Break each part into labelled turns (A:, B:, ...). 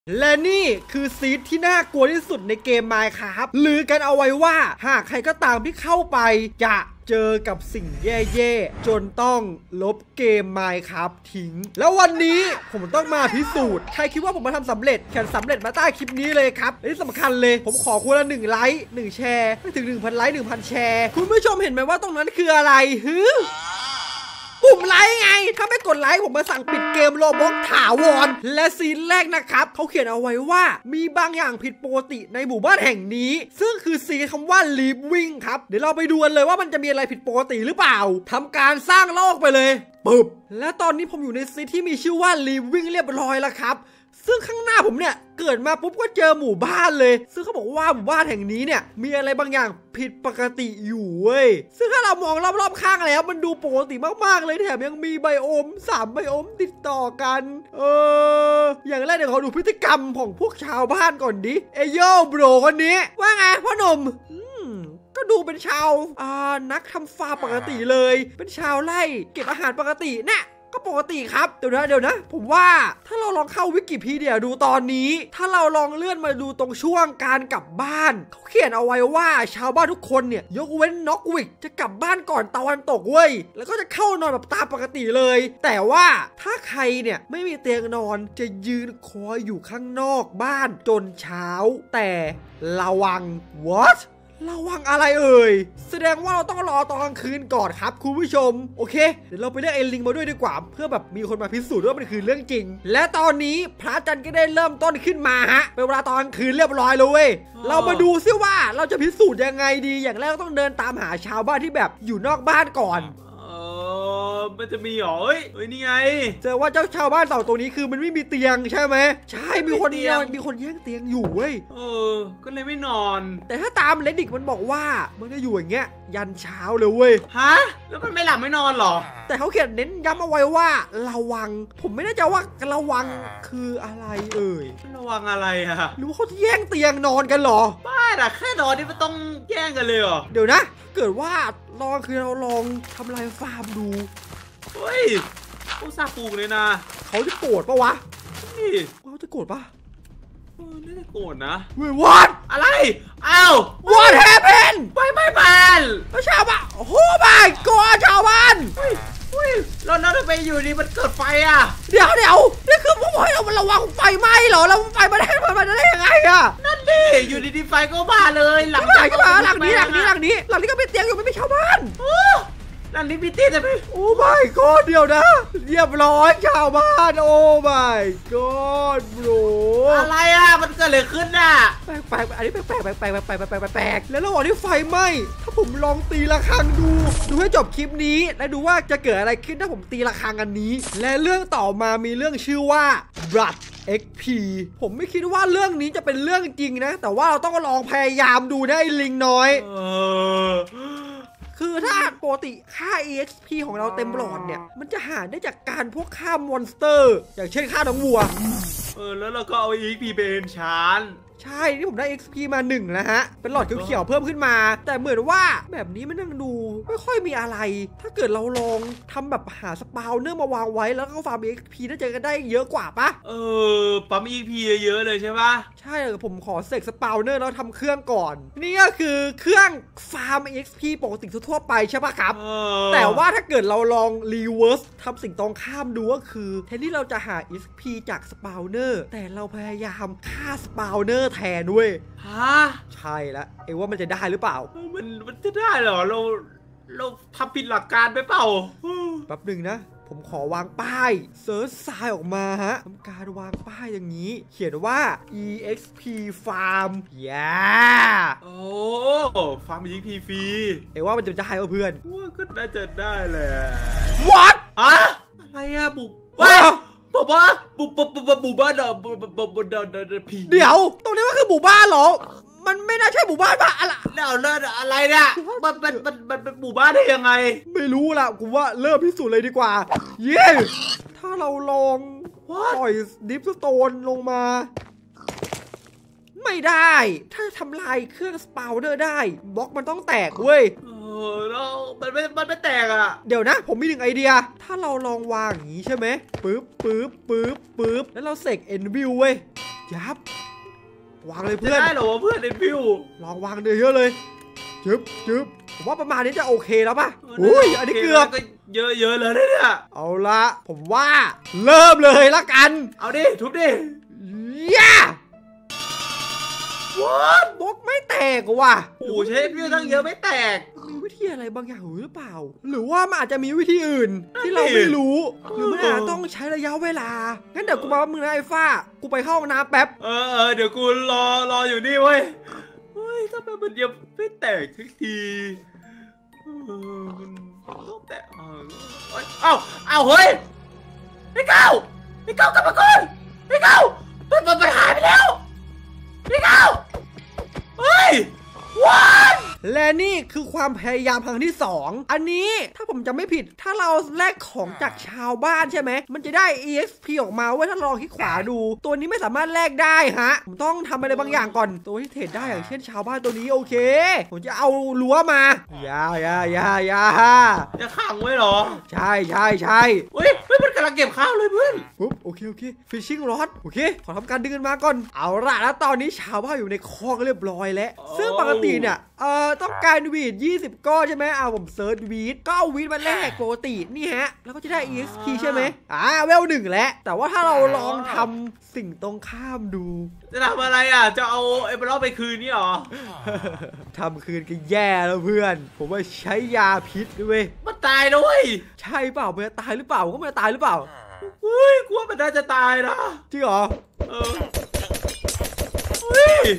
A: และนี่คือซีดที่น่ากลัวที่สุดในเกม Minecraft ลือกันเอาไว้ว่าหากใครก็ตามที่เข้าไปจะเจอกับสิ่งแย่ๆจนต้องลบเกม Minecraft ทิ้งแล้ววันนี้ผมต้องมาพิสูจน์ใครคิดว่าผมมาทำสำเร็จเขียนสำเร็จมาใต้คลิปนี้เลยครับและที่สำคัญเลยผมขอคุณละ1 ไลค์1 แชร์ไม่ถึง 1,000 ไลค์ 1,000 แชร์คุณผู้ชมเห็นไหมว่าตรงนั้นคืออะไรปุ่มไลค์ไงถ้าไม่กดไลค์ผมมาสั่งปิดเกมโรบล็อกถาวรและซีนแรกนะครับเขาเขียนเอาไว้ว่ามีบางอย่างผิดปกติในหมู่บ้านแห่งนี้ซึ่งคือซีนคำว่า Living ครับเดี๋ยวเราไปดูกันเลยว่ามันจะมีอะไรผิดปกติหรือเปล่าทำการสร้างโลกไปเลยปึ๊บและตอนนี้ผมอยู่ในซีนที่มีชื่อว่า Living เรียบร้อยแล้วครับซึ่งข้างหน้าผมเนี่ยเกิดมาปุ๊บก็เจอหมู่บ้านเลยซึ่งเขาบอกว่าหมู่บ้านแห่งนี้เนี่ยมีอะไรบางอย่างผิดปกติอยู่เว้ยซึ่งถ้าเรามองรอบๆข้างแล้วมันดูปกติมากๆเลยแถมยังมีไบโอม3 ไบโอมติดต่อกันอย่างแรกเดี๋ยวขอดูพฤติกรรมของพวกชาวบ้านก่อนดิเอโยโบรคนนี้ว่าไงพ่อหนุ่มก็ดูเป็นชาวนักทำฟาร์มปกติเลยเป็นชาวไร่เก็บอาหารปกติเนี่ยก็ปกติครับเดี๋ยวนะผมว่าถ้าเราลองเข้าวิกิพีเดียดูตอนนี้ถ้าเราลองเลื่อนมาดูตรงช่วงการกลับบ้านเขาเขียนเอาไว้ว่าชาวบ้านทุกคนเนี่ยยกเว้นน็อกวิกจะกลับบ้านก่อนตะวันตกเว้ยแล้วก็จะเข้านอนแบบตามปกติเลยแต่ว่าถ้าใครเนี่ยไม่มีเตียงนอนจะยืนคอยอยู่ข้างนอกบ้านจนเช้าแต่ระวัง whatระวังอะไรแสดงว่าเราต้องรอตอนกลางคืนก่อนครับคุณผู้ชมโอเคเดี๋ยวเราไปเรียกไอ้ลิงมาด้วยดีกว่าเพื่อแบบมีคนมาพิสูจน์ว่ามันคือเรื่องจริงและตอนนี้พระจันทร์ก็ได้เริ่มต้นขึ้นมาฮะเป็นเวลาตอนกลางคืนเรียบร้อยเลยเรามาดูซิว่าเราจะพิสูจน์ยังไงดีอย่างแรกต้องเดินตามหาชาวบ้านที่แบบอยู่นอกบ้านก่อน
B: มันจะมีหรอนี่ไง
A: เจอว่าเจ้าชาวบ้าน2ตัวนี้คือมันไม่มีเตียงใช่ไหมใช่มีคนแย่งเตียงอยู่เว้ย
B: ก็เลยไม่นอน
A: แต่ถ้าตามเลดิกมันบอกว่ามันจะอยู่อย่างเงี้ยยันเช้าเลยเว้ย
B: ฮะแล้วมันไม่หลับไม่นอนหรอ
A: แต่เขาเขียนเน้นย้ำเอาไว้ว่าระวังผมไม่แน่ใจว่าระวังคืออะไร
B: ระวังอะไรอะ
A: หรือว่าเขาแย่งเตียงนอนกันหรอ
B: บ้าอะแค่นอนนี่มันต้องแย่งกันเลยเหรอ
A: เดี๋ยวนะเกิดว่าลองคือเราลองทำลายฟาร์มดู
B: เฮ้ยเขาซาปลูกเลยนะ
A: เขาจะโกรธปะวะ
B: นี่
A: เขาจะโกรธปะ
B: น่าจะโกรธนะ
A: เฮ้ย what
B: อะไรอ้าว
A: what happened
B: ไม่บ้าน
A: ชาวบ้านโอ้โหบ้านกลัวชาวบ้าน
B: เราจะไปอยู่ดีมันเกิดไฟอ่ะ
A: เดี๋ยวนี่คือพวกเรามันระวังไฟไหม้เหรอแล้วไฟมันได้ยังไงอะ
B: นั่นดิอยู่ดีๆไฟก็มาเลย
A: หลังนี้ก็เป็นเตียงอยู่ไม่มีชาวบ้าน
B: หลังนี้มีเตียงแต่ไม่
A: โอ้ my god เดี๋ยวนะเรียบร้อยชาวบ้านโอ้ my god bro
B: อะไรอ่ะมันเกิดอะไรขึ้นน่ะ
A: แปลกอันนี้แปลกแล้วระหว่างที่ไฟไหม้ถ้าผมลองตีระฆังดูให้จบคลิปนี้และดูว่าจะเกิดอะไรขึ้นถ้าผมตีระฆังอันนี้และเรื่องต่อมามีเรื่องชื่อว่า Blood XP ผมไม่คิดว่าเรื่องนี้จะเป็นเรื่องจริงนะแต่ว่าเราต้องลองพยายามดูได้ลิงน้อยคือถ้าปกติค่า EXP ของเราเต็มหลอดเนี่ยมันจะหาได้จากการพวกฆ่ามอนสเตอร์อย่างเช่นฆ่าน้องวัว
B: แล้วเราก็เอา EXP ไปเอนชาน
A: ใช่ที่ผมได้ XP มา1แล้วฮะเป็นหลอดเขียวๆเพิ่มขึ้นมาแต่เหมือนว่าแบบนี้มันยังดูไม่ค่อยมีอะไรถ้าเกิดเราลองทำแบบหาสปาวเนอร์มาวางไว้แล้วก็ฟาร์ม XP น่าจะได้เยอะกว่าปะ
B: ปั๊ม XP เยอะเลยใช่ปะ
A: ใช่ผมขอเสกสปาวเนอร์แล้วทำเครื่องก่อนนี่ก็คือเครื่องฟาร์ม XP ปกติทั่วไปใช่ปะครับแต่ว่าถ้าเกิดเราลองรีเวิร์สทำสิ่งตรงข้ามดูก็คือแทนที่เราจะหา XP จากสปาวเนอร์แต่เราพยายามฆ่าสปาวเนอร์แทนด้วยใช่แล้วว่ามันจะได้หรือเปล่า
B: มันจะได้เหรอเราทำผิดหลักการไปเปล่า
A: แป๊บหนึ่งนะผมขอวางป้ายเซิร์ชทรายออกมาฮะทำการวางป้ายอย่างนี้เขียนว่า EXP Farm
B: โอ้ฟาร์ม EXP ฟรี
A: ว่ามันจะได้เพื่อน
B: ก็น่าจะได้แหละ
A: What
B: อะไรอะบุกบอกว่าบุบ้านผี
A: เดี๋ยวตรงนี้มันคือหมู่บ้านเหรอมันไม่น่าใช่หมู่บ้านป่ะอะไร
B: เนี่ยมันเป็นหมู่บ้านได้ยังไง
A: ไม่รู้ล่ะกูว่าเริ่มพิสูจน์เลยดีกว่าเย้ถ้าเราลองปล่อยดิฟสโตนลงมาไม่ได้ถ้าทำลายเครื่องสปาวเดอร์ได้บล็อกมันต้องแตกเว้ย
B: แล้วมันไม่แตกอ่ะ
A: เดี๋ยวนะผมมี1 ไอเดียถ้าเราลองวางอย่างนี้ใช่ไหมปึ๊บแล้วเราเสกเอ็นวิวเว้ยยับวางเลย
B: จะ
A: เพื่อน
B: ได้เหรอวะเพื่อนเอ็นพิว
A: ลองวางเยอะๆเลยจึ๊บผมว่าประมาณนี้จะโอเคแล้วป่ะอุ้ยอันนี้เกือบ
B: ก็เยอะเลยเนี่ย
A: เอาละผมว่าเริ่มเลยละกัน
B: เอาดิทุบดิ
A: ย่า
B: ว้า
A: บล็อกไม่แตกว่ะ
B: โอ้ใช้วิวตั้งเยอะไม่แตก
A: มีวิธีอะไรบางอย่างหรือเปล่า หรือว่ามันอาจจะมีวิธีอื่นที่เราไม่รู้หรือมันอาจจะต้องใช้ระยะเวลางั้นเดี๋ยวกูมามึงนะไอ้ฟ้ากูไปเข้าห้องน้ำแป๊บ
B: เดี๋ยวกูรออยู่นี่เว้ยเฮ้ยทำไมมันยังไม่แตกทุกทีมันต้องแตกเอ้าเฮ้ยไอ้เก้ากลับมาก่อนไอ้เก้ามันหายไปแล้วไอ้เก้าเฮ้ยวัน
A: และนี่คือความพยายามครั้งที่2อันนี้ถ้าผมจำไม่ผิดถ้าเราแลกของจากชาวบ้านใช่ไหมมันจะได้ EXP ออกมาเว้ยถ้าลองคลิกขวาดูตัวนี้ไม่สามารถแลกได้ฮะผมต้องทำอะไรบางอย่างก่อนตัวที่เทรดได้อย่างเช่นชาวบ้านตัวนี้โอเคผมจะเอารั้วมาอย่า
B: จะขังไว้เหรอ
A: ใช่
B: เฮ้ยมันกำลังเก็บข้าวเลยเพื่อน
A: ปุ๊บโอเคFishing Rodโอเคขอทำการดึงมันมาก่อนเอาละแล้วตอนนี้ชาวบ้านอยู่ในคอกเรียบร้อยแล้วซึ่งปกติเนี่ยต้องการวีด20ก้อนใช่ไหมเอาผมเซิร์ชวีดก็เอาวีดมาแลกปกตินี่ฮะแล้วก็จะได้ EXP ใช่ไหมเวล1แล้วแต่ว่าถ้าเราลองทำสิ่งตรงข้ามดู
B: จะทำอะไรอ่ะจะเอาไอ้บล็อกไปคืนนี่หรอ
A: ทำคืนก็แย่แล้วเพื่อนผมว่าใช้ยาพิษด้วย
B: มันตายด้วย
A: ใช่เปล่ามันจะตายหรือเปล่าก็มันจะตายหรือเปล่า
B: เฮ้ยกลัวมันน่าจะตายนะ
A: จริงเหรอ
B: เฮ้ย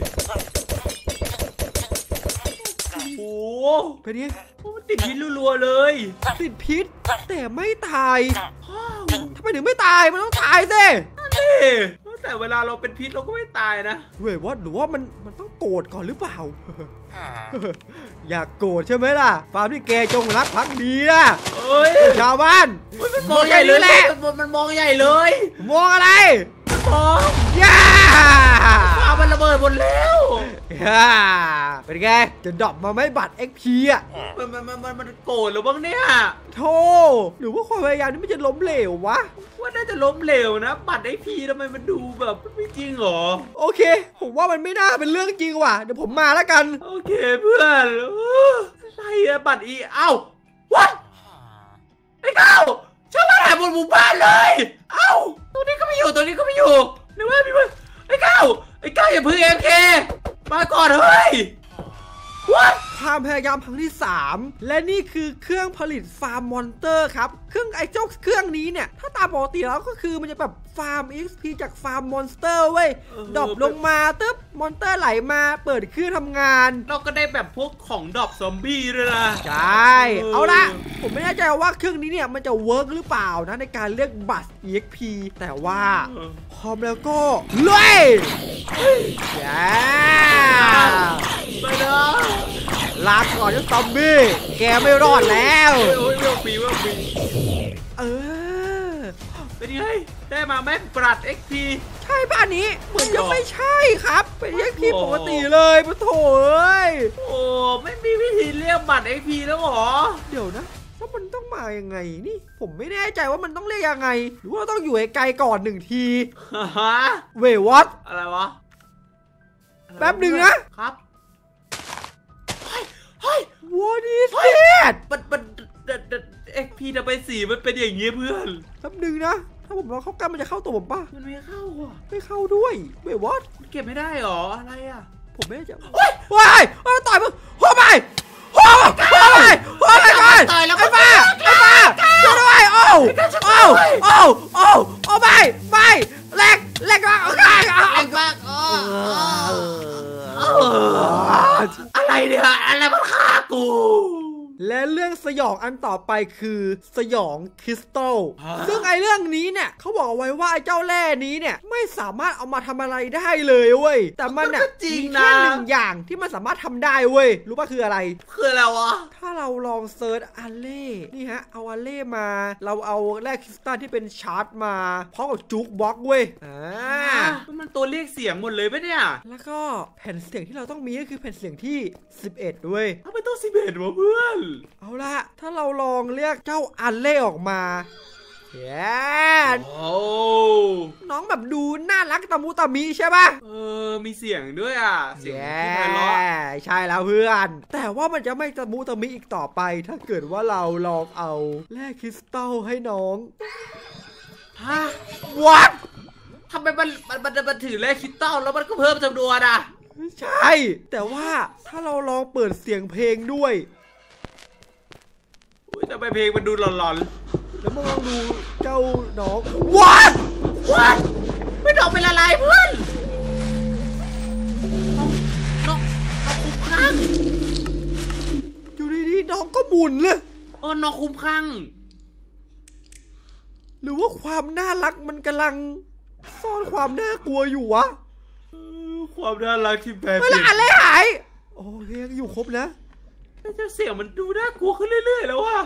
B: โอ้
A: เป็นไง
B: มันติดพิษรัวๆเลย
A: ติดพิษแต่ไม่ตายทำไมถึงไม่ตายมันต้องตายสิ
B: แต่เวลาเราเป็นพิษเราก็ไม่ตายนะ
A: เว้ยว่าหรือว่ามันต้องโกรธก่อนหรือเปล่าอยากโกรธใช่ไหมล่ะฟาร์มที่แกจงรักภักดีนะชาวบ้าน
B: มันมองใหญ่เลยแหละมันมองใหญ่เลย
A: มองอะไร
B: มอง
A: ย่า
B: มันระเบิดหมดแล้ว
A: เป็นไงจะดรอปมาไม่บัตร XP อ่ะ
B: มันโกรธหรือบ้างเนี่ย
A: โธ่หรือว่าความพยายามนี้มันจะล้มเหลววะ
B: ว่าน่าจะล้มเหลวนะบัตร XP ทำไมมันดูแบบไม่จริงหรอ
A: โอเคผมว่ามันไม่น่าเป็นเรื่องจริงว่ะเดี๋ยวผมมาแล้วกัน
B: โอเคเพื่อนอะไรอะบัตรเอ้าวัดไอ้เก้าชาวบ้านหายบนหมู่บ้านเลยเอ้าตัวนี้ก็ไม่อยู่นึกว่าพี่เพื่อนไอ้เก้าอย่าพึ่งMKมาก่อนเฮ้ย
A: ความพยายามครั้งที่3และนี่คือเครื่องผลิตฟาร์มมอนเตอร์ครับเครื่องนี้เนี่ยถ้าตามปกติแล้วก็คือมันจะแบบฟาร์ม XP จากฟาร์มมอนสเตอร์เว้ยดรอปลงมาตึ๊บมอนสเตอร์ไหลมาเปิดเครื่องทำงาน
B: เราก็ได้แบบพวกของดรอปซอมบี้ด้วยนะ
A: ใช่เอาละผมไม่แน่ใจว่าเครื่องนี้เนี่ยมันจะเวิร์กหรือเปล่านะในการเรียกบัตร EXP แต่ว่าพร้อมแล้วก็เลย
B: ไปเด้อ
A: ลาก่อนเจ้าซอมบี้แกไม่รอดแล้ว
B: ว่าปีเป็นไงได้มาแม็กปรัด XP
A: ใช่ป่ะนี้เหมือนจะไม่ใช่ครับเป็น XP ปกติเลยปะโถเอ้ย
B: โอ้ไม่มีวิธีเรียกบัตร XP แล้วหรอ
A: เดี๋ยวนะว่ามันต้องมายังไงนี่ผมไม่แน่ใจว่ามันต้องเรียกยังไงหรือว่าต้องอยู่ไกลก่อน1ทีเววัต
B: อะไรวะ
A: แป๊บหนึ่งนะครับWhat is that
B: มัน XP จะไปสีมันเป็นอย่างนี้เพื่อน
A: แป๊บหนึ่งนะถ้าผมลองเข้ากันมันจะเข้าตัวผมป่ะ
B: มันไม่เข้าอ่ะ
A: ไม่เข้าด้วยเว้ย what
B: เก็บไม่ได้หรออะไรอ่ะ
A: ผมไม่ได้จะว้ายต่อยมึงหัวไปก่อน
B: ต่อยแล้ว
A: ไอ้บ้าช่วยด้วยโอ้ไปแลกมา
B: อะไรเนี่ยอะไรมันฆ่ากู
A: และเรื่องสยองอันต่อไปคือสยองคริสตัลซึ่งไอ้เรื่องนี้เนี่ยเขาบอกเอาไว้ว่าไอ้เจ้าแร่นี้เนี่ยไม่สามารถเอามาทำอะไรได้เลยเว้ยแต่มันเนี่ยมีแค่1อย่างที่มันสามารถทำได้เว้ยรู้ป่ะคืออะไร
B: วะ
A: ถ้าเราลองเซิร์ชอัลเล่นี่ฮะเอาอัลเล่มาเราเอาแร่คริสตัลที่เป็นชาร์ตมาพร้อมกับจุกบล็อกเว้ย
B: มันตัวเลขเสียงหมดเลยปะเนี่ย
A: แล้วก็แผ่นเสียงที่เราต้องมีก็คือแผ่นเสียงที่11ด้วย
B: ทำไมต้อง11วะเพื่อน
A: เอาละถ้าเราลองเรียกเจ้าอัลเล่ออกมาแย่
B: โอ้
A: น้องแบบดูน่ารักตะมุตะมิใช่ปะ
B: มีเสียงด้วยอ่ะเสียงที่ไพเราะ
A: ใช่แล้วเพื่อนแต่ว่ามันจะไม่ตะมุตะมิอีกต่อไปถ้าเกิดว่าเราลองเอาแร่คริสตัลให้น้อง
B: ฮะ
A: What
B: ทำไมมันถือแร่คริสตัลแล้วมันก็เพิ่มจำนวนอ่ะ
A: ใช่แต่ว่าถ้าเราลองเปิดเสียงเพลงด้วย
B: ทำไมเพลงมันดูหลอน
A: ๆแล้วมาลองดูเจ้าน้อง What
B: ไม่ดอกเป็นอะไรเพื่อนน้องคุ้มคลั่ง
A: อยู่ดีๆน้องก็หมุนเลย
B: น้องคุ้มคลั่ง
A: หรือว่าความน่ารักมันกำลังซ่อนความน่ากลัวอยู่วะ
B: ความน่ารักที่แปลก
A: เวลาอะไรหายโอ้ยยังอยู่ครบนะ
B: แต่เสียงมันดูน่ากลัวขึ้นเรื่อยๆแล้วว่ะ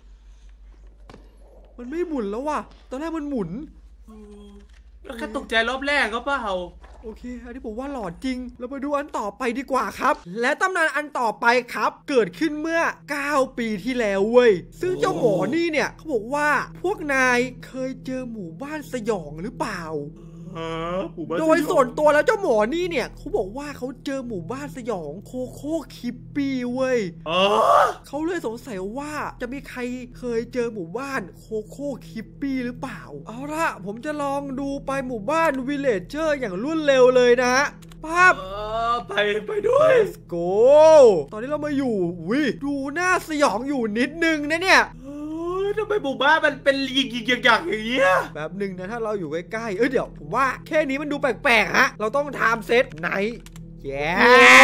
A: มันไม่หมุนแล้วว่ะตอนแรกมันหมุน
B: แล้วแค่ตกใจรอบแรกก็เปล่า
A: โอเคอันนี้ผมว่าหลอนจริงเรามาดูอันต่อไปดีกว่าครับและตำนานอันต่อไปครับเกิดขึ้นเมื่อ9 ปีที่แล้วเว้ยซึ่งเจ้าหมอนี่เนี่ยเขาบอกว่าพวกนายเคยเจอหมู่บ้านสยองหรือเปล่าโดยส่วนตัวแล้วเจ้าหมอนี่เนี่ยเขาบอกว่าเขาเจอหมู่บ้านสยองโคโค่คิปปี้เว้ยเขาเลยสงสัยว่าจะมีใครเคยเจอหมู่บ้านโคโค่คิปปี้หรือเปล่าเอาละผมจะลองดูไปหมู่บ้านวิลเลจเจอร์อย่างรวดเร็วเลยนะปั๊บ
B: ไปด้วย
A: Let's go ตอนนี้เรามาอยู่ดูน่าสยองอยู่นิดนึงนะเนี่ย
B: ทำไมหมู่บ้านมันเป็นยิงอย่างเงี้ย
A: แบบหนึ่งนะถ้าเราอยู่ใกล้ๆเดี๋ยวผมว่าแค่นี้มันดูแปลกๆฮะเราต้องทำเซตไหนแย่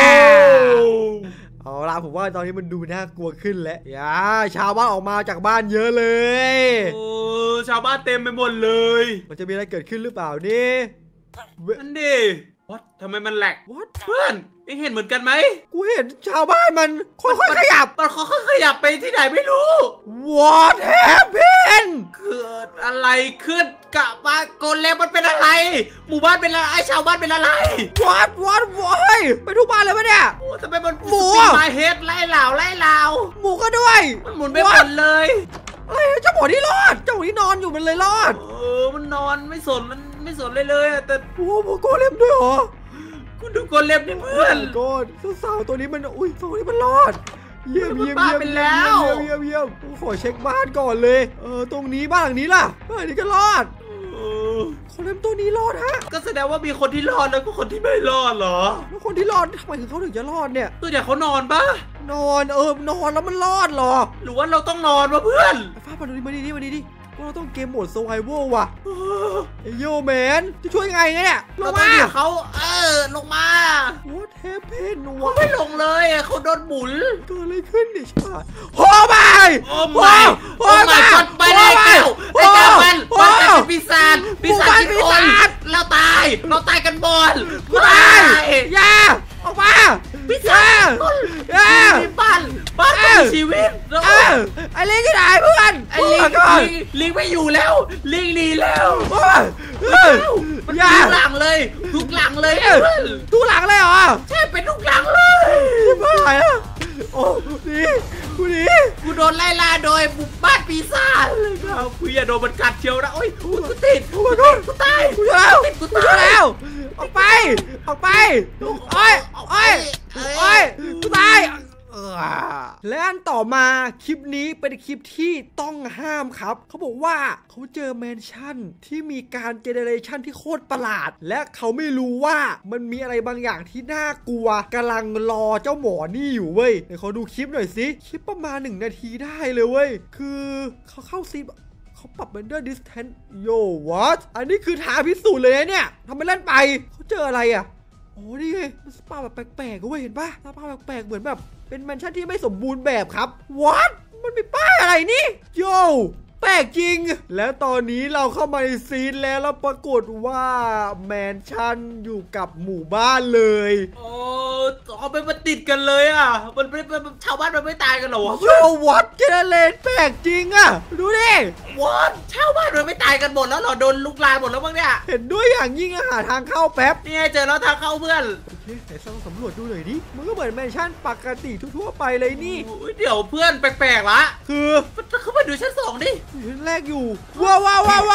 A: เอาล่ะผมว่าตอนนี้มันดูน่ากลัวขึ้นแล้วชาวบ้านออกมาจากบ้านเยอะเลย
B: ชาวบ้านเต็มไปหมดเลย
A: มันจะมีอะไรเกิดขึ้นหรือเปล่านี่
B: นั่นดิทำไมมันแหลกเพื่อนเห็นเหมือนกันไหม
A: กูเห็นชาวบ้านมันค่อยๆขยับ
B: มันค่อยๆขยับไปที่ไหนไม่รู้
A: What happened
B: เกิดอะไรขึ้นกะมาโกเลมมันเป็นอะไรหมู่บ้านเป็นอะไรชาวบ้านเป็นอะไร
A: What ไปทุกบ้านเลยปะเนี่ย
B: ทำไมมันหมูมาเฮดไล่เหล่า
A: หมูก็ด้วย
B: มันหมุนไปหมดเลย
A: เจ้าหมอนี่รอดเจ้าหมอนี่นอนอยู่มันเลยรอด
B: มันนอนไม่สนเลยแต่
A: โอ้โหโกเลมด้วยเหรอ
B: คุณดูโกเลมนี่เพื่อน
A: ก็สาวตัวนี้มันตัวนี้มันรอดเยี่ยมขอเช็คบ้านก่อนเลยตรงนี้บ้านหลังนี้ล่ะนี่ก็รอดโกเลมตัวนี้รอดฮะ
B: ก็แสดงว่ามีคนที่รอดแล้วก็คนที่ไม่รอดเหรอ
A: แล้วคนที่รอดทำไมเขาถึงจะรอดเนี่ย
B: ตัวอย่างเขานอนปะ
A: นอนนอนแล้วมันรอดเหรอ
B: หรือว่าเราต้องนอนวะเพื่อน
A: ฟ้ามาดูดิเราต้องเกมโหมด survival ว่ะโยแมนจะช่วยไงเนี่ย
B: ลงมาเขาลงมา
A: What happened
B: เขาไม่ลงเลยเขาโดนหมุน
A: เกิดอะไรขึ้นดิชาโอ้ไม่
B: ไปเลยเก้ามันเป็นปีศาจกินคนเราตายกันหมด
A: อย่าออกมา
B: ปีศาจบ้านมีชีวิต
A: ไอ้ลิงที่ไหนเพื่อน
B: ไอ้ลิงไม่อยู่แล้วลิงหนีแล้ว
A: อย่า
B: ทุกหลังเลยทุกหลังเลย
A: เหรอ
B: ใช่เป็นทุกหลังเลย
A: ไม่ไหวอ่ะโอ้
B: กูโดนไล่ล่าโดยบุกบ้านปีศาจเลยครับกูอย่าโดนมันกัดเชียวนะโอ้ยกูติดกูตาย
A: กูแล้วออกไปโอ้ยกูตายและอันต่อมาคลิปนี้เป็นคลิปที่ต้องห้ามครับเขาบอกว่าเขาเจอแมนชั่นที่มีการเจเนเรชันที่โคตรประหลาดและเขาไม่รู้ว่ามันมีอะไรบางอย่างที่น่ากลัวกำลังรอเจ้าหมอนี่อยู่เว้ยเดี๋ยวขอดูคลิปหน่อยสิคลิปประมาณ1 นาทีได้เลยเว้ยคือเขาเข้าซีเขาปรับ render distance what อันนี้คือท้าพิสูจน์เลยเนี่ยทำไปเล่นไปเขาเจออะไรอ่ะโอ้นี่ไงมันสปาแบบแปลกๆเว้ยเห็นปะสปาแปลกๆเหมือนแบบเป็นแมนชั่นที่ไม่สมบูรณ์แบบครับ what มันมีป้ายอะไรนี่โยแปลกจริงและตอนนี้เราเข้ามาในซีนแล้วปรากฏว่าแมนชั่นอยู่กับหมู่บ้านเลย
B: เอาไปมาติดกันเลยอ่ะมันชาวบ้านมันไม่ตายกันหรอ
A: โยวัดเจเนเรตแปลกจริงอ่ะดูดิ
B: วัดชาวบ้านมันไม่ตายกันหมดแล้วหรอโดนลุกลามหมดแล้วบ้างเนี่ย
A: เห็นด้วยอย่างยิ่งหาทางเข้าแป๊บ
B: นี่เจอแล้วทางเข้าเพื่อน
A: โอเคไหนลองสำรวจดูหน่อยดิมันก็เหมือนแมนชั่นปกติทั่วๆไปเลยนี่
B: เดี๋ยวเพื่อนแปลกๆละ
A: คือ
B: เข้าไปดูชั้น2ดิ
A: ชั้นแรกอยู่ว้าว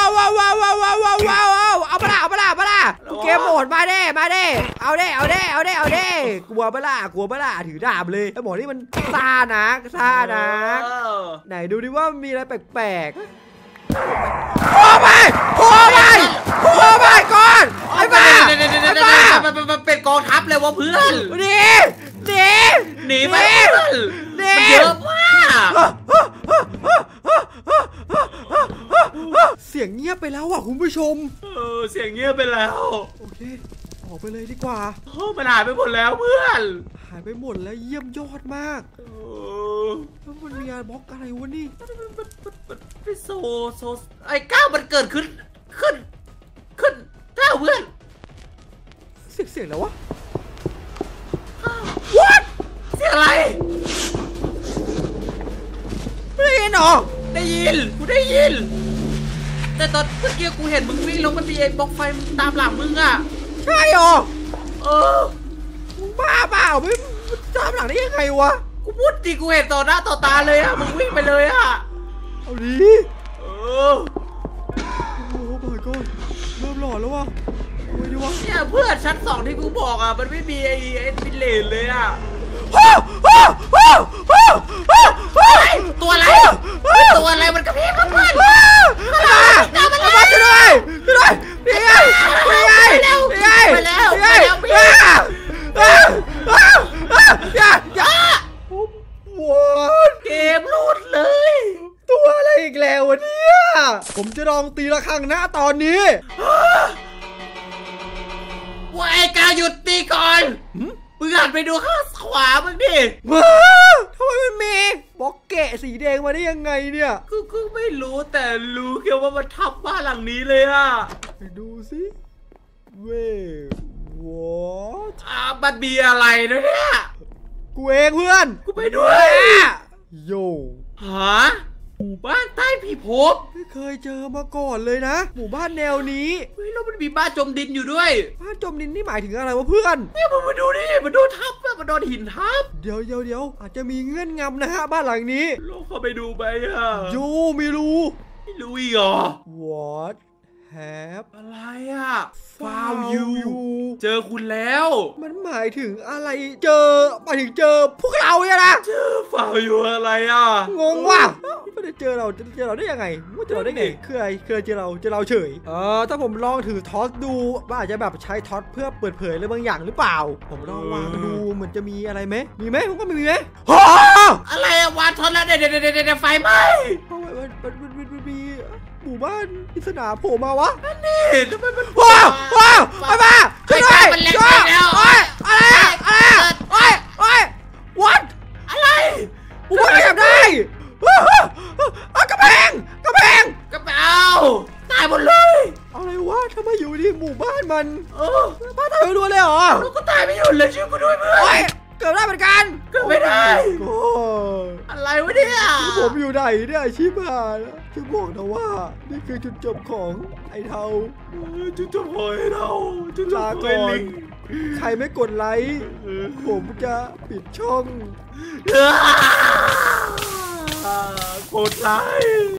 A: เอาปะล่ะเกมโหมดมาเด้เอาเด้กลัวปะล่ะถือดาบเลยไอ้หมอนี่มันซ่านักไหนดูดิว่ามีอะไรแปลกโอ้ไปก่อนไอ้บ้า
B: มันเป็นกองทัพเลยวะเพื่อน
A: หนี
B: ไปมันเยอะมาก
A: เสียงเงียบไปแล้วอ่ะคุณผู้ชม
B: เสียงเงียบไปแล้ว
A: โอเคออกไปเลยดีกว่า
B: มันหายไปหมดแล้วเพื่อน
A: หายไปหมดแล้วเยี่ยมยอดมากแล้วมันมีบล็อกอะไรวะนี่
B: มันโซไอ้ก้าวมันเกิดขึ้นก้าวเพื่อน
A: เสียงแล้ววะ What
B: เสียงอะไร
A: ไม่ได้ยินหรอ
B: กูได้ยินแต่ตอนเมื่อกี้กูเห็นมึงวิ่งแล้วมันมีไอ้บล็อกไฟตามหลังมึงอ่ะ
A: ใช่หรอมึงบ้าเปล่าไม่ตามหลังได้ยังไงวะ
B: กูพูดจริงกูเห็นต่อหน้าต่อตาเลยอ่ะมึงวิ่งไปเลยอ่ะ
A: เอาดิโอ้ my god เริ่มหลอนแล้ววะ
B: เนี่ยเพื่อนชั้น2ที่กูบอกอ่ะมันไม่มีไอ้บิลเลนเลยอ่ะตัวอะไรมันกระพริบเพื่อน
A: มาช่วยด้วยนี่ไงอย่า
B: เกมรูดเลย
A: ตัวอะไรอีกแล้ววะเนี่ยผมจะลองตีระฆังนะตอนนี้
B: ว่าไอ้กาหยุดตีก่อนมึงหันไปดูข้างขวามึงดิ
A: ทำไมมันมีบล็อกเกะสีแดงมาได้ยังไงเนี่ย
B: กูไม่รู้แต่รู้แค่ว่ามันทับบ้านหลังนี้เลยอ่ะ
A: ไปดูสิเว้ยวอ
B: ทมันมีอะไรนะเนี่ย
A: กูเองเพื่อน
B: กูไปด้วย
A: โย
B: หาหมู่บ้านใต้ผีพบ
A: ไม่เคยเจอมาก่อนเลยนะหมู่บ้านแนวนี้
B: เฮ้ยแล้วมันมีบ้านจมดินอยู่ด้วย
A: บ้านจมดินนี่หมายถึงอะไรวะเพื่อน
B: เนี่ยมึงมาดูดิมันโดนทับมันโดนหินทับ
A: เดี๋ยวอาจจะมีเงื่อนงำนะฮะบ้านหลังนี้
B: ลองเข้าไปดูไปอ่ะ
A: โยไม่รู้
B: อีกเหรอ
A: What have
B: อะไรอ่ะ Found you เจอคุณแล้ว
A: มันหมายถึงอะไรหมายถึงเจอพวกเราเนี่ยนะ
B: เจอ Found you อะไรอ่ะ
A: งงว่ะไม่ได้เจอเราได้ยังไงว่าเจอเราได้ไงคืออะไรเจอเราเฉยถ้าผมลองถือท็อตดูว่าอาจจะแบบใช้ท็อตเพื่อเปิดเผยอะไรบางอย่างหรือเปล่าผมลองวางดูเหมือนจะมีอะไรไหมผมก็มีไหม
B: อะไรวางท็อตแล้วเดี๋ยวไฟไหม้
A: มันมีหมู่บ้านปริศนาโผล่มาวะ
B: นี่ทำไมมัน
A: ว้าวมาช่วยด้วยอะไรวัด
B: อะไร
A: หมู่บ้านขยับได้กระแพง
B: ตายหมดเลย
A: อะไรวะทำไมอยู่ดีหมู่บ้านมันบ้านตายไปด้วยเลยเหรอ
B: ก็ตายไม่หยุดเลยช่วยกูด้วยเพื่อน
A: เกิดได้เหมือนกัน
B: เกิดไม่ได้อะไรวะเนี่ย
A: ผมอยู่ไหนเนี่ยชิบหายจะบอกนะว่านี่คือจุดจบของไอ้เทา
B: จุดจบของไอ้เทา
A: ลาก่อนใครไม่กดไลค์ผมจะปิดช่อง
B: กดไลค์